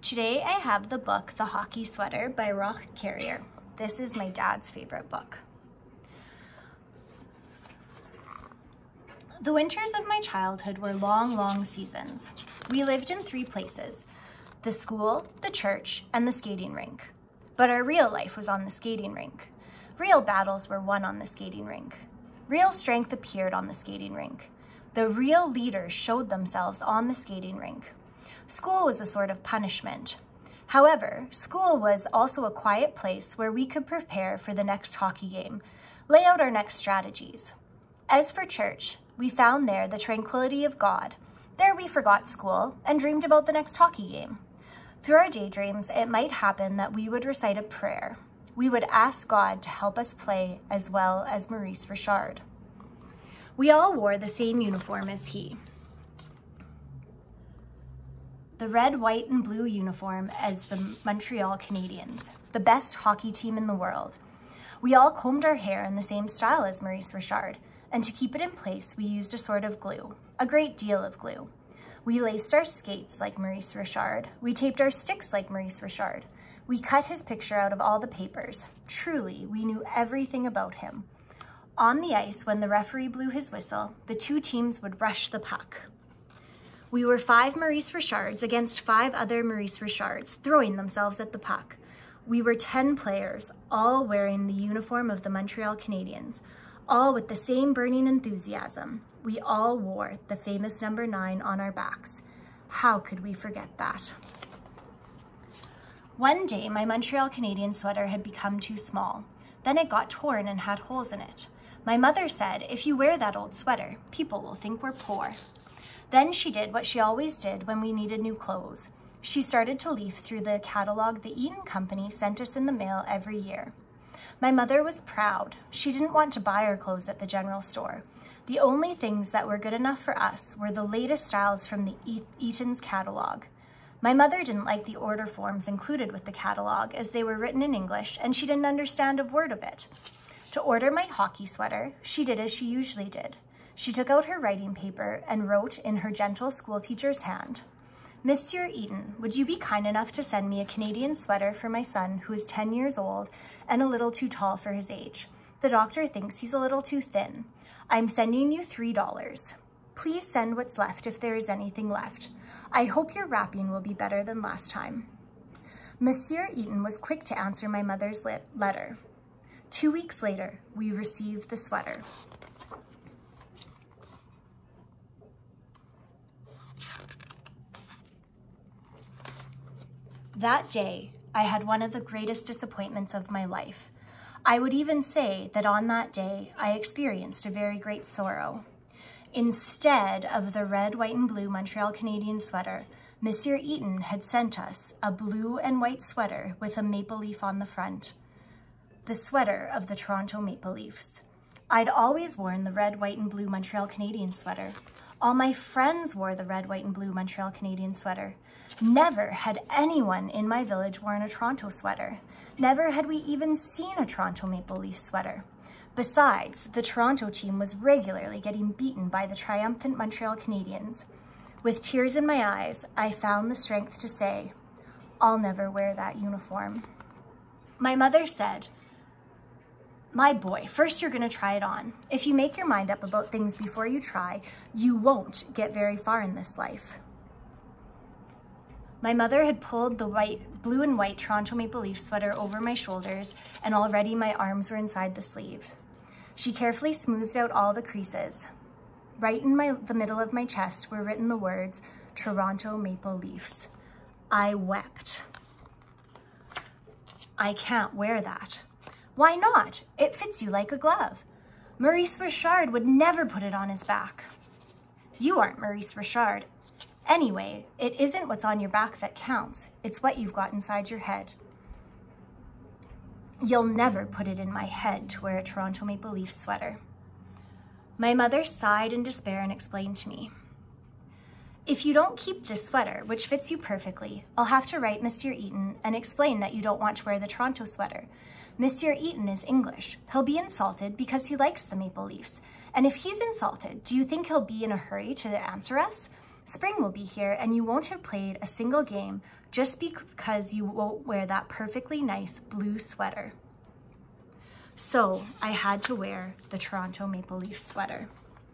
Today I have the book The Hockey Sweater by Roch Carrier. This is my dad's favorite book. The winters of my childhood were long, long seasons. We lived in 3 places: the school, the church, and the skating rink. But our real life was on the skating rink. Real battles were won on the skating rink. Real strength appeared on the skating rink. The real leaders showed themselves on the skating rink. School was a sort of punishment. However, school was also a quiet place where we could prepare for the next hockey game, lay out our next strategies. As for church, we found there the tranquility of God. There we forgot school and dreamed about the next hockey game. Through our daydreams, it might happen that we would recite a prayer. We would ask God to help us play as well as Maurice Richard. We all wore the same uniform as he. The red, white, and blue uniform as the Montreal Canadiens, the best hockey team in the world. We all combed our hair in the same style as Maurice Richard, and to keep it in place, we used a sort of glue, a great deal of glue. We laced our skates like Maurice Richard. We taped our sticks like Maurice Richard. We cut his picture out of all the papers. Truly, we knew everything about him. On the ice, when the referee blew his whistle, the 2 teams would rush the puck. We were 5 Maurice Richards against 5 other Maurice Richards, throwing themselves at the puck. We were 10 players, all wearing the uniform of the Montreal Canadiens, all with the same burning enthusiasm. We all wore the famous number 9 on our backs. How could we forget that? One day, my Montreal Canadiens sweater had become too small. Then it got torn and had holes in it. My mother said, "If you wear that old sweater, people will think we're poor." Then she did what she always did when we needed new clothes. She started to leaf through the catalog the Eaton Company sent us in the mail every year. My mother was proud. She didn't want to buy our clothes at the general store. The only things that were good enough for us were the latest styles from the Eaton's catalog. My mother didn't like the order forms included with the catalog as they were written in English and she didn't understand a word of it. To order my hockey sweater, she did as she usually did. She took out her writing paper and wrote in her gentle schoolteacher's hand, "Monsieur Eaton, would you be kind enough to send me a Canadian sweater for my son who is 10 years old and a little too tall for his age? The doctor thinks he's a little too thin. I'm sending you $3. Please send what's left if there is anything left. I hope your wrapping will be better than last time." Monsieur Eaton was quick to answer my mother's letter. 2 weeks later, we received the sweater. That day, I had one of the greatest disappointments of my life. I would even say that on that day, I experienced a very great sorrow. Instead of the red, white, and blue Montreal Canadiens sweater, Monsieur Eaton had sent us a blue and white sweater with a maple leaf on the front. The sweater of the Toronto Maple Leafs. I'd always worn the red, white, and blue Montreal Canadiens sweater. All my friends wore the red, white, and blue Montreal Canadiens sweater. Never had anyone in my village worn a Toronto sweater. Never had we even seen a Toronto Maple Leaf sweater. Besides, the Toronto team was regularly getting beaten by the triumphant Montreal Canadiens. With tears in my eyes, I found the strength to say, "I'll never wear that uniform." My mother said, "My boy, first you're going to try it on. If you make your mind up about things before you try, you won't get very far in this life." My mother had pulled the blue and white Toronto Maple Leaf sweater over my shoulders, and already my arms were inside the sleeve. She carefully smoothed out all the creases. Right in the middle of my chest were written the words, "Toronto Maple Leafs." I wept. "I can't wear that." "Why not? It fits you like a glove. Maurice Richard would never put it on his back." "You aren't Maurice Richard. Anyway, it isn't what's on your back that counts. It's what you've got inside your head." "You'll never put it in my head to wear a Toronto Maple Leaf sweater." My mother sighed in despair and explained to me, "If you don't keep this sweater, which fits you perfectly, I'll have to write Monsieur Eaton and explain that you don't want to wear the Toronto sweater. Monsieur Eaton is English. He'll be insulted because he likes the Maple Leafs. And if he's insulted, do you think he'll be in a hurry to answer us? Spring will be here and you won't have played a single game just because you won't wear that perfectly nice blue sweater. So I had to wear the Toronto Maple Leaf sweater.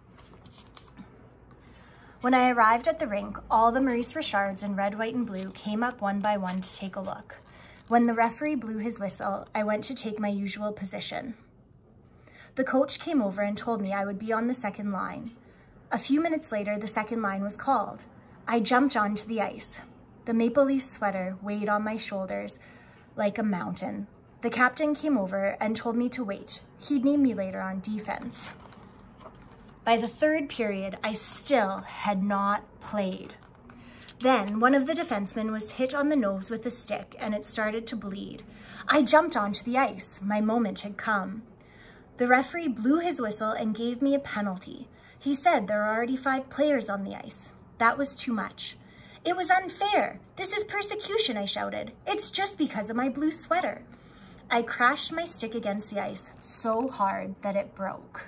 When I arrived at the rink, all the Maurice Richards in red, white, and blue came up one by one to take a look. When the referee blew his whistle, I went to take my usual position. The coach came over and told me I would be on the second line. A few minutes later, the second line was called. I jumped onto the ice. The Maple Leaf sweater weighed on my shoulders like a mountain. The captain came over and told me to wait. He'd need me later on defense. By the third period, I still had not played. Then one of the defensemen was hit on the nose with a stick and it started to bleed. I jumped onto the ice. My moment had come. The referee blew his whistle and gave me a penalty. He said there are already 5 players on the ice. That was too much. It was unfair. This is persecution, I shouted. It's just because of my blue sweater. I crashed my stick against the ice so hard that it broke.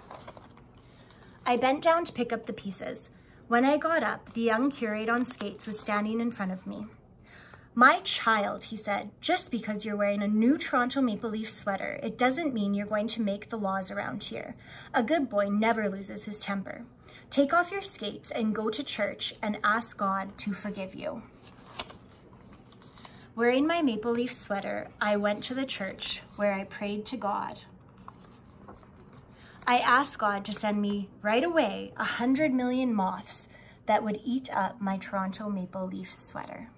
I bent down to pick up the pieces. When I got up, the young curate on skates was standing in front of me. My child, he said, just because you're wearing a new Toronto Maple Leaf sweater, it doesn't mean you're going to make the laws around here. A good boy never loses his temper. Take off your skates and go to church and ask God to forgive you. Wearing my Maple Leaf sweater, I went to the church where I prayed to God. I asked God to send me right away 100 million moths that would eat up my Toronto Maple Leaf sweater.